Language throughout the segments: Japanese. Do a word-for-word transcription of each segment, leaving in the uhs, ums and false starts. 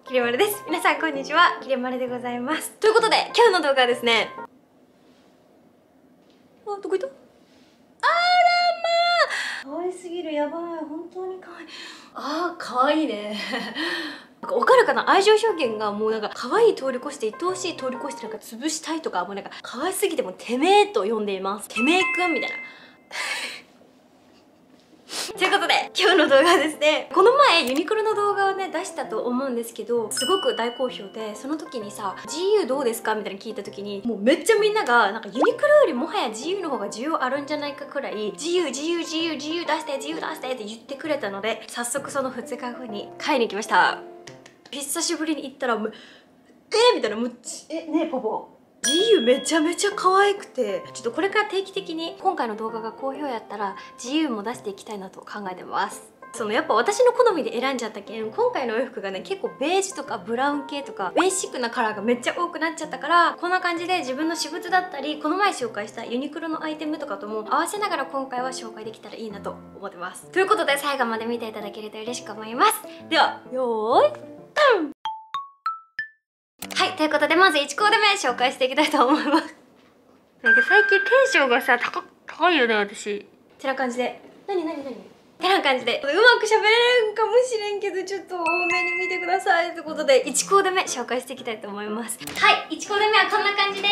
きりまるです。皆さんこんにちは、きりまるでございます。ということで今日の動画はですね、あ、どこ行った？あらまあ、可愛すぎる。やばい、本当に可愛い。あー、可愛いね。なんかわかるかな、愛情表現がもうなんか可愛い通り越して愛おしい通り越してなんか潰したいとか、もうなんか可愛すぎてもてめえと呼んでいます。てめえくんみたいな。ということで今日の動画はですね、この前ユニクロの動画をね出したと思うんですけど、すごく大好評で、その時にさ ジーユー どうですかみたいな聞いた時に、もうめっちゃみんながなんかユニクロよりもはや ジーユー の方が需要あるんじゃないかくらい ジーユー ジーユー ジーユー ジーユー 出して ジーユー 出してって言ってくれたので、早速そのふつかごに買いに行きました。久しぶりに行ったら、えー、みたいな、むっちえねえポポジーユー めちゃめちゃ可愛くて、ちょっとこれから定期的に今回の動画が好評やったら ジーユー も出していきたいなと考えてます。そのやっぱ私の好みで選んじゃったけん、今回のお洋服がね結構ベージュとかブラウン系とかベーシックなカラーがめっちゃ多くなっちゃったから、こんな感じで自分の私物だったりこの前紹介したユニクロのアイテムとかとも合わせながら今回は紹介できたらいいなと思ってます。ということで最後まで見ていただけると嬉しく思います。ではよーいドン。はい、ということでまずいちコーデ目紹介していきたいと思います。なんか最近テンションがさ高高いよね私。てな感じで、なになになにてな感じでうまく喋れるんかもしれんけど、ちょっと多めに見てくださいということでいちコーデ目紹介していきたいと思います。はい、いちコーデ目はこんな感じです。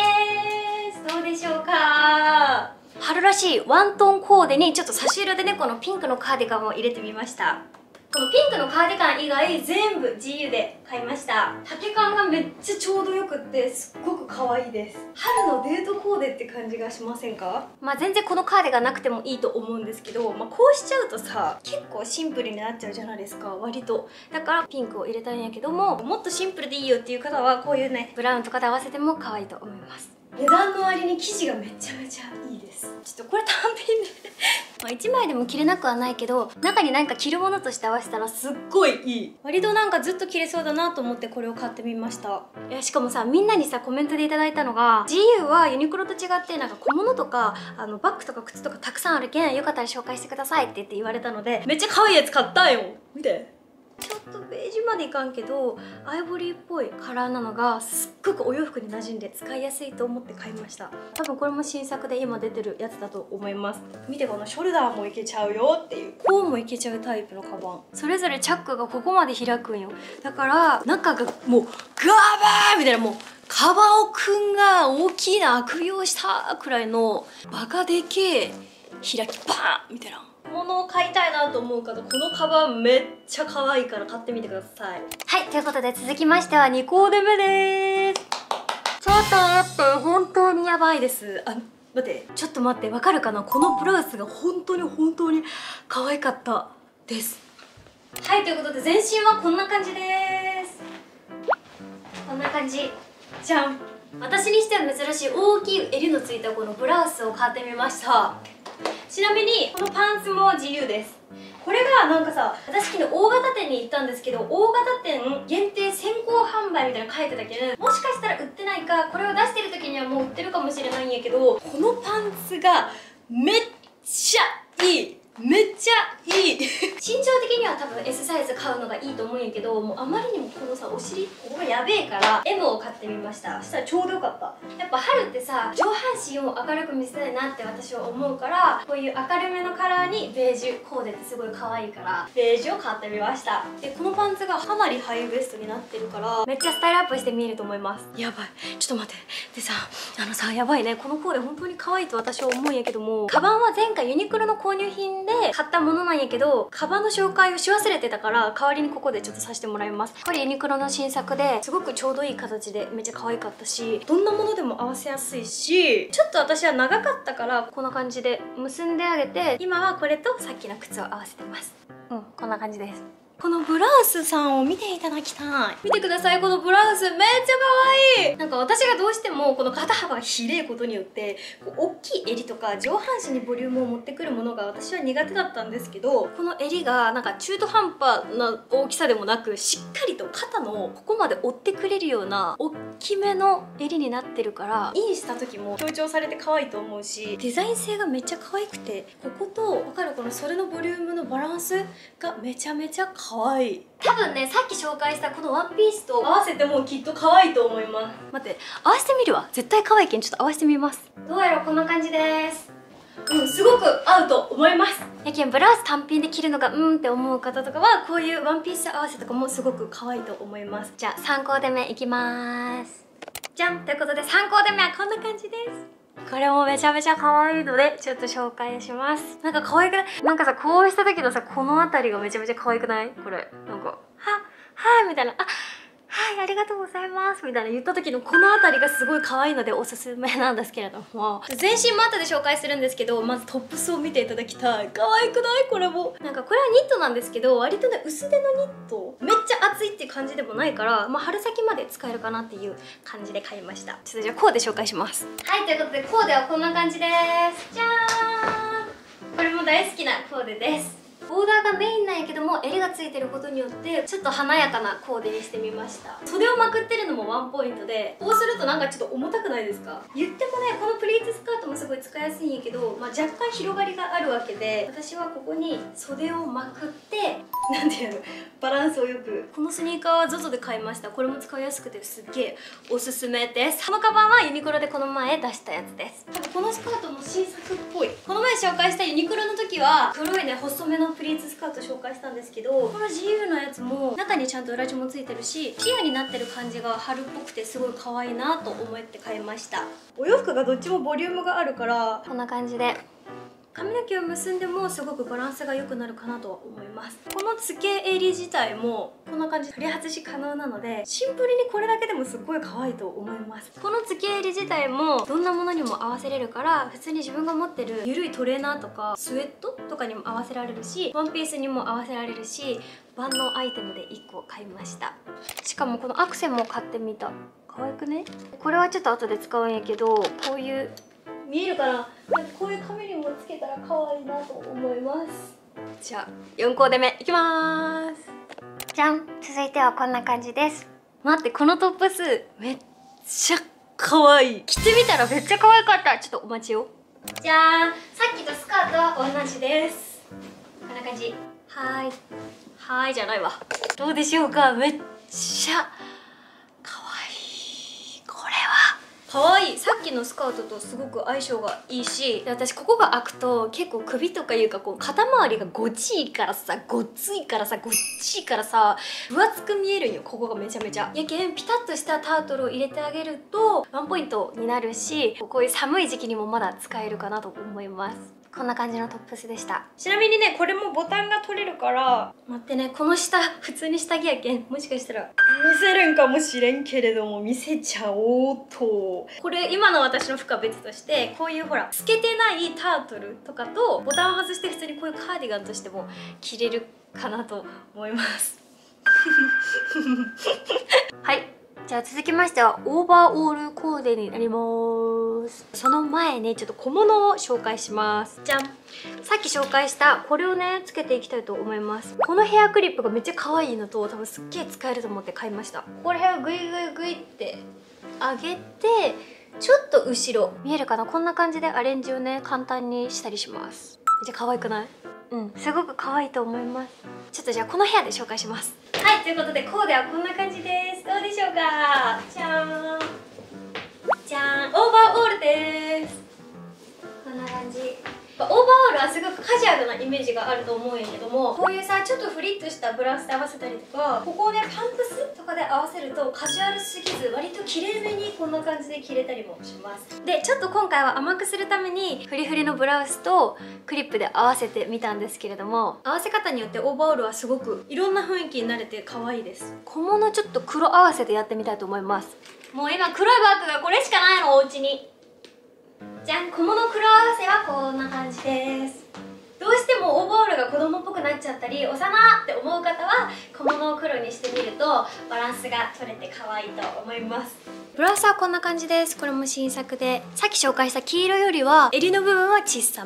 どうでしょうか。春らしいワントンコーデにちょっと差し色でねこのピンクのカーディガンを入れてみました。このピンクのカーディガン以外全部 ジーユー で買いました。丈感がめっちゃちょうどよくってすっごく可愛いです。春のデートコーデって感じがしませんか？まあ全然このカーデがなくてもいいと思うんですけど、まあ、こうしちゃうとさ結構シンプルになっちゃうじゃないですか、割と。だからピンクを入れたんやけども、もっとシンプルでいいよっていう方はこういうねブラウンとかで合わせても可愛いと思います。値段の割に生地がめちゃめちゃいいです。ちょっとこれ単品でまあいちまいでも着れなくはないけど、中になんか着るものとして合わせたらすっごいいい。割となんかずっと着れそうだなと思ってこれを買ってみました。いやしかもさ、みんなにさコメントでいただいたのが ジーユー はユニクロと違ってなんか小物とかあのバッグとか靴とかたくさんあるけん、よかったら紹介してくださいって言って言われたので、めっちゃ可愛いやつ買ったんよ。見て、ちょっとベージュまでいかんけどアイボリーっぽいカラーなのがすっごくお洋服に馴染んで使いやすいと思って買いました。多分これも新作で今出てるやつだと思います。見て、このショルダーもいけちゃうよっていう、こうもいけちゃうタイプのカバン。それぞれチャックがここまで開くんよ。だから中がもうガーバーみたいな、もうカバオくんが大きな悪用したくらいのバカでけえ開きバーンみたいなものを買いたいなと思う方、このカバンめっちゃ可愛いから買ってみてください。はい、ということで続きましてはにコーデ目です。ちょっと待って、本当にやばいです。あ、待って、ちょっと待って、わかるかな、このブラウスが本当に本当に可愛かったです。はい、ということで全身はこんな感じです。こんな感じじゃん。私にしては珍しい大きい襟のついたこのブラウスを買ってみました。ちなみにこのパンツも ジーユー です。これがなんかさ、私昨日大型店に行ったんですけど、大型店限定先行販売みたいなの書いてたけど、もしかしたら売ってないか、これを出してる時にはもう売ってるかもしれないんやけど、このパンツがめっちゃいい、めっちゃいい身長的には多分 エス サイズ買うのがいいと思うんやけど、もうあまりにもこのさお尻ここがやべえから エム を買ってみました。そしたらちょうどよかった。やっぱ春ってさ上半身を明るく見せたいなって私は思うから、こういう明るめのカラーにベージュコーデってすごい可愛いからベージュを買ってみました。でこのパンツがかなりハイウエストになってるからめっちゃスタイルアップして見えると思います。やばい、ちょっと待って。でさ、あのさやばいね、このコーデ本当に可愛いと私は思うんやけども、カバンは前回ユニクロの購入品で買ったものなんやけど、カバンの紹介をし忘れてたから代わりにここでちょっとさせてもらいます。これユニクロの新作ですごくちょうどいい形でめっちゃ可愛かったし、どんなものでも合わせやすいし、ちょっと私は長かったからこんな感じで結んであげて、今はこれとさっきの靴を合わせてます。うん、こんな感じです。このブラウスさんを見ていただきたい。見てください、このブラウスめっちゃ可愛い。なんか私がどうしてもこの肩幅が広いことによってこう大きい襟とか上半身にボリュームを持ってくるものが私は苦手だったんですけど、この襟がなんか中途半端な大きさでもなく、しっかりと肩のここまで折ってくれるような大きめの襟になってるから、インした時も強調されて可愛いと思うし、デザイン性がめっちゃ可愛くて、ここと分かるこの袖のボリュームのバランスがめちゃめちゃ可可愛い。多分ね、さっき紹介したこのワンピースと合わせてもきっと可愛いと思います。待って、合わせてみるわ。絶対可愛いけん、ちょっと合わせてみます。どうやらこんな感じです。うん、すごく合うと思います。やけんブラウス単品で着るのがうんって思う方とかはこういうワンピース合わせとかもすごく可愛いと思います。じゃあさんコーデ目いきます。じゃんということでさんコーデ目はこんな感じです。これもめちゃめちゃ可愛いのでちょっと紹介します。なんか可愛くない？なんかさ、こうした時のさ、この辺りがめちゃめちゃ可愛くない？これなんかははいみたいな、あはいありがとうございますみたいな言った時のこの辺りがすごい可愛いのでおすすめなんですけれども、全身も後で紹介するんですけど、まずトップスを見ていただきたい。可愛くない？これもなんかこれはニットなんですけど、割とね薄手のニット、めっちゃ厚いっていう感じでもないから、まあ、春先まで使えるかなっていう感じで買いました。ちょっとじゃあコーデ紹介します。はい、ということでコーデはこんな感じです。じゃーん、これも大好きなコーデです。ボーダーがメインなんやけども襟がついてることによってちょっと華やかなコーデにしてみました。袖をまくってるのもワンポイントで、こうするとなんかちょっと重たくないですか？言ってもね、このプリーツスカートもすごい使いやすいんやけど、まあ、若干広がりがあるわけで、私はここに袖をまくってなんていうの、バランスをよく。このスニーカーは ゾゾ で買いました。これも使いやすくてすっげえおすすめです。このカバンはユニクロでこの前出したやつです。多分このスカートも新作っぽい。この前紹介したユニクロの時は黒いね細めのプリーツスカート紹介したんですけど、この ジーユー のやつも中にちゃんと裏地もついてるし、シアになってる感じが春っぽくてすごい可愛いなと思って買いました。お洋服がどっちもボリュームがあるからこんな感じで髪の毛を結んでもすごくバランスが良くなるかなとは思います。この付け襟自体もこんな感じで取り外し可能なので、シンプルにこれだけでもすっごい可愛いと思います。この付け襟自体もどんなものにも合わせれるから、普通に自分が持ってる緩いトレーナーとかスウェットとかにも合わせられるし、ワンピースにも合わせられるし、万能アイテムでいっこ買いました。しかもこのアクセも買ってみた。可愛くね？これはちょっと後で使うんやけど、こういう見えるかな、なんかこういう髪にもつけたら可愛いなと思います。じゃあよんコーデ目いきまーす。じゃん、続いてはこんな感じです。待って、このトップスめっちゃ可愛い。着てみたらめっちゃ可愛かった。ちょっとお待ちよ。じゃーん、さっきとスカートは同じです。こんな感じ。はーいはーいじゃないわ。どうでしょうか？めっちゃ可愛い。これは可愛い。さっきのスカートとすごく相性がいいし、で私ここが開くと結構首とかいうかこう肩周りがごっちいからさ、ごっついからさ、ごっちいからさ分厚く見えるんよ。ここがめちゃめちゃやけん、ピタッとしたタートルを入れてあげるとワンポイントになるし、こういう寒い時期にもまだ使えるかなと思います。こんな感じのトップスでした。ちなみにね、これもボタンが取れるから、待ってね、この下普通に下着やけん、もしかしたら見せるんかもしれんけれども見せちゃおうと。これ今の私の服は別として、こういうほら透けてないタートルとかとボタンを外して普通にこういうカーディガンとしても着れるかなと思いますはい、じゃあ続きましてはオーバーオールコーデになります。その前にちょっと小物を紹介します。じゃん、さっき紹介したこれをねつけていきたいと思います。このヘアクリップがめっちゃ可愛いのと多分すっげえ使えると思って買いました。これをグイグイグイって上げて、ちょっと後ろ見えるかな、こんな感じでアレンジをね簡単にしたりします。めっちゃ可愛くない？うん、すごく可愛いと思います。ちょっとじゃあこのヘアで紹介します。はい、ということでコーデはこんな感じです。どうでしょうか？じゃーんじゃーん、オーバーオールです。こんな感じ。オーバーオールはすごくカジュアルなイメージがあると思うんやけども、こういうさちょっとフリッとしたブラウスで合わせたりとか、ここをねパンプスとかで合わせるとカジュアルすぎず割と綺麗めにこんな感じで着れたりもします。でちょっと今回は甘くするためにフリフリのブラウスとクリップで合わせてみたんですけれども、合わせ方によってオーバーオールはすごくいろんな雰囲気になれて可愛いです。小物ちょっと黒合わせてやってみたいと思います。もう今黒いバッグがこれしかないの、お家に。じゃん、小物黒合わせはこんな感じです。どうしてもオーバーオールが子供っぽくなっちゃったり幼って思う方は小物を黒にしてみるとバランスが取れて可愛いと思います。ブラウスはこんな感じです。これも新作で、さっき紹介した黄色よりは襟の部分は小さめ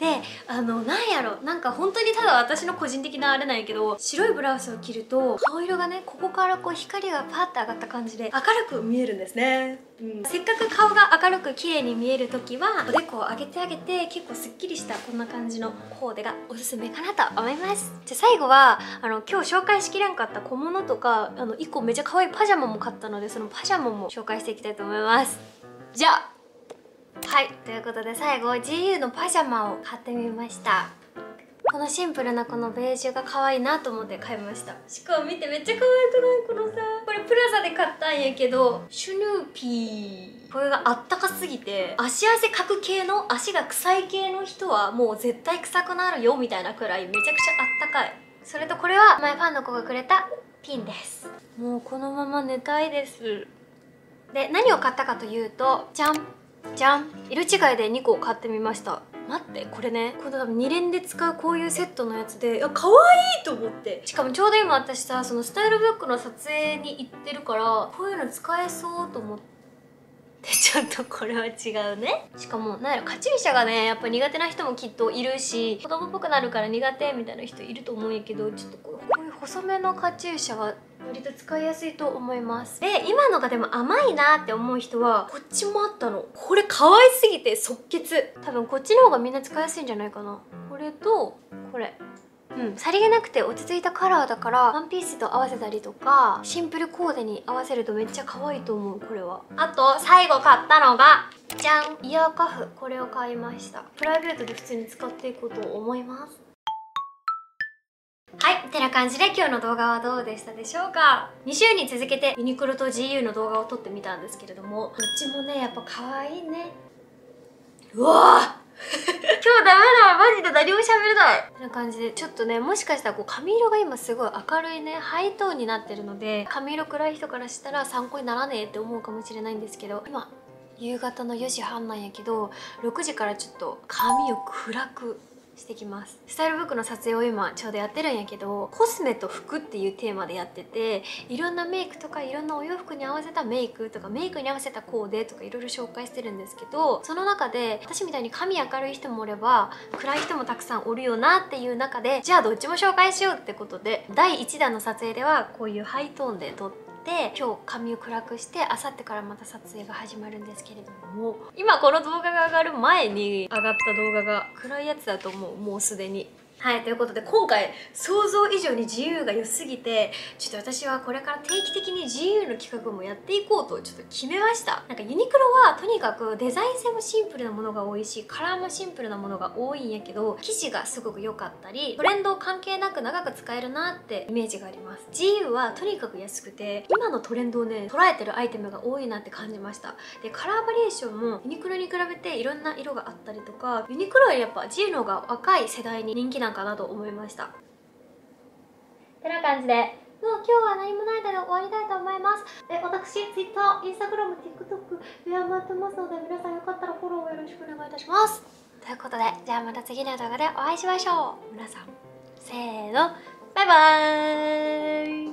であのなんやろ、なんか本当にただ私の個人的なあれなんやけど、白いブラウスを着ると顔色がね、ここからこう光がパッて上がった感じで明るく見えるんですね。うん、せっかく顔が明るく綺麗に見える時はおでこを上げてあげて、結構すっきりしたこんな感じのコーデがおすすめかなと思います。じゃあ最後はあの今日紹介しきれんかった小物とか、あのいっこめっちゃ可愛いパジャマも買ったので、そのパジャマも紹介していきたいと思います。じゃあはい、ということで最後 ジーユー のパジャマを買ってみました。このシンプルなこのベージュが可愛いなと思って買いました。しかも見て、めっちゃ可愛くない？このさ、これプラザで買ったんやけど、シュヌーピー、これがあったかすぎて足汗かく系の、足が臭い系の人はもう絶対臭くなるよみたいなくらいめちゃくちゃあったかい。それとこれは前ファンの子がくれたピンです。もうこのまま寝たいです。で、何を買ったかというと、じゃんじゃん、色違いでにこ買ってみました。待って、これね、この多分に連で使うこういうセットのやつで、いや可愛いと思って。しかもちょうど今私さ、そのスタイルブックの撮影に行ってるから、こういうの使えそうと思ってちょっとこれは違うね。しかもなんやろ、カチューシャがねやっぱ苦手な人もきっといるし、子供っぽくなるから苦手みたいな人いると思うんやけど、ちょっとこういう細めのカチューシャは割と使いやすいと思います。で、今のがでも甘いなって思う人はこっちもあったの。これ可愛すぎて即決。多分こっちの方がみんな使いやすいんじゃないかな。これとこれ、うん、さりげなくて落ち着いたカラーだからワンピースと合わせたりとかシンプルコーデに合わせるとめっちゃ可愛いと思う。これは。あと最後買ったのがじゃん、イヤーカフ。これを買いました。プライベートで普通に使っていこうと思います。はい、てな感じで今日の動画はどうでしたでしょうか。に週に続けてユニクロと ジーユー の動画を撮ってみたんですけれども、どっちもねやっぱ可愛いね。うわー今日ダメだ、マジで何も喋れない。こんな感じでちょっとね、もしかしたらこう髪色が今すごい明るいねハイトーンになってるので、髪色暗い人からしたら参考にならねえって思うかもしれないんですけど、今夕方のよじはんなんやけど、ろくじからちょっと髪を暗くしてきます。スタイルブックの撮影を今ちょうどやってるんやけど、コスメと服っていうテーマでやってて、いろんなメイクとかいろんなお洋服に合わせたメイクとかメイクに合わせたコーデとかいろいろ紹介してるんですけど、その中で私みたいに髪明るい人もおれば暗い人もたくさんおるよなっていう中で、じゃあどっちも紹介しようってことでだいいちだんの撮影ではこういうハイトーンで撮って、で今日髪を暗くして、あさってからまた撮影が始まるんですけれども、今この動画が上がる前に上がった動画が暗いやつだと思う、もうすでに。はい、ということで今回想像以上に ジーユー が良すぎて、ちょっと私はこれから定期的に ジーユー の企画もやっていこうとちょっと決めました。なんかユニクロはとにかくデザイン性もシンプルなものが多いし、カラーもシンプルなものが多いんやけど、生地がすごく良かったりトレンド関係なく長く使えるなってイメージがあります。 ジーユー はとにかく安くて今のトレンドをね捉えてるアイテムが多いなって感じました。でカラーバリエーションもユニクロに比べていろんな色があったりとか、ユニクロよりやっぱ ジーユー の方が若い世代に人気なんかなと思いました。てな感じでもう今日は何もないので終わりたいと思います。で私 Twitter、Instagram、TikTok やってますので、皆さんよかったらフォローをよろしくお願いいたします。ということで、じゃあまた次の動画でお会いしましょう。皆さんせーの、バイバーイ。